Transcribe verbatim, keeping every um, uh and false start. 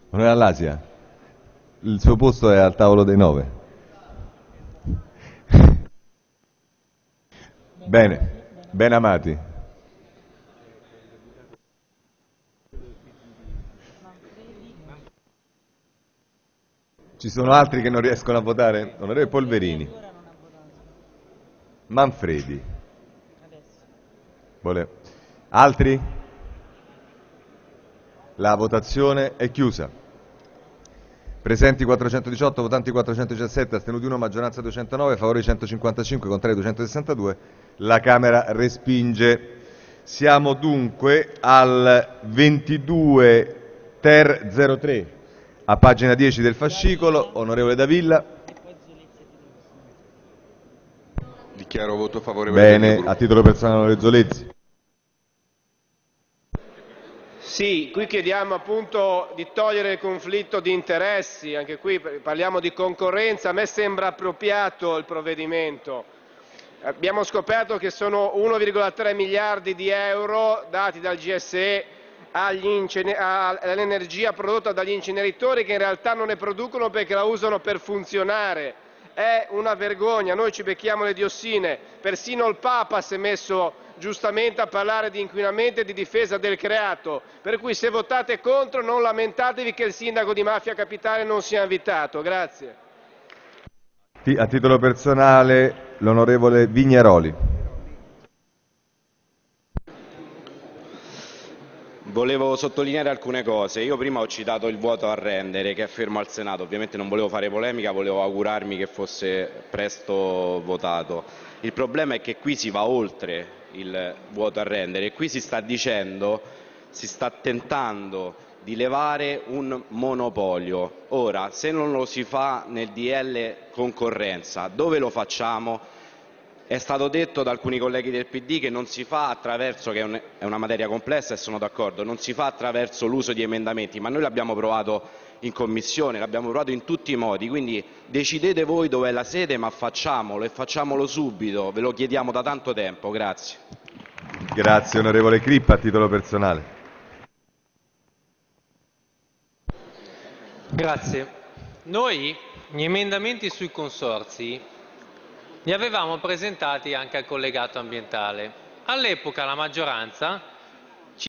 Onorevole Allasia, il suo posto è al tavolo dei nove. Bene, ben amati. Ci sono altri che non riescono a votare? Onorevole Polverini. Manfredi. Vole- Altri? La votazione è chiusa. Presenti quattrocentodiciotto, votanti quattrocentodiciassette, astenuti uno, maggioranza duecentonove, favori centocinquantacinque, contrari duecentosessantadue. La Camera respinge. Siamo dunque al ventidue ter zero tre, a pagina dieci del fascicolo. Onorevole Davilla. Dichiaro voto favorevole del mio Bene, gruppo. a titolo personale onorevole Zolezzi. Sì, qui chiediamo appunto di togliere il conflitto di interessi, anche qui parliamo di concorrenza, a me sembra appropriato il provvedimento. Abbiamo scoperto che sono uno virgola tre miliardi di euro dati dal G S E all'energia prodotta dagli inceneritori che in realtà non ne producono perché la usano per funzionare. È una vergogna, noi ci becchiamo le diossine, persino il Papa si è messo giustamente a parlare di inquinamento e di difesa del creato, per cui se votate contro non lamentatevi che il sindaco di Mafia Capitale non sia invitato. Grazie. A titolo personale l'onorevole Vignaroli. Volevo sottolineare alcune cose. Io prima ho citato il vuoto a rendere che è fermo al Senato, ovviamente non volevo fare polemica, volevo augurarmi che fosse presto votato. Il problema è che qui si va oltre il vuoto a rendere, qui si sta dicendo, si sta tentando di levare un monopolio. Ora, se non lo si fa nel D L concorrenza, dove lo facciamo? È stato detto da alcuni colleghi del P D che non si fa attraverso, che è una materia complessa e sono d'accordo, non si fa attraverso l'uso di emendamenti, ma noi l'abbiamo provato in commissione, l'abbiamo provato in tutti i modi, quindi decidete voi dov'è la sede, ma facciamolo e facciamolo subito, ve lo chiediamo da tanto tempo. Grazie. Grazie onorevole Crippa, a titolo personale. Grazie. Noi gli emendamenti sui consorzi li avevamo presentati anche al collegato ambientale. All'epoca la maggioranza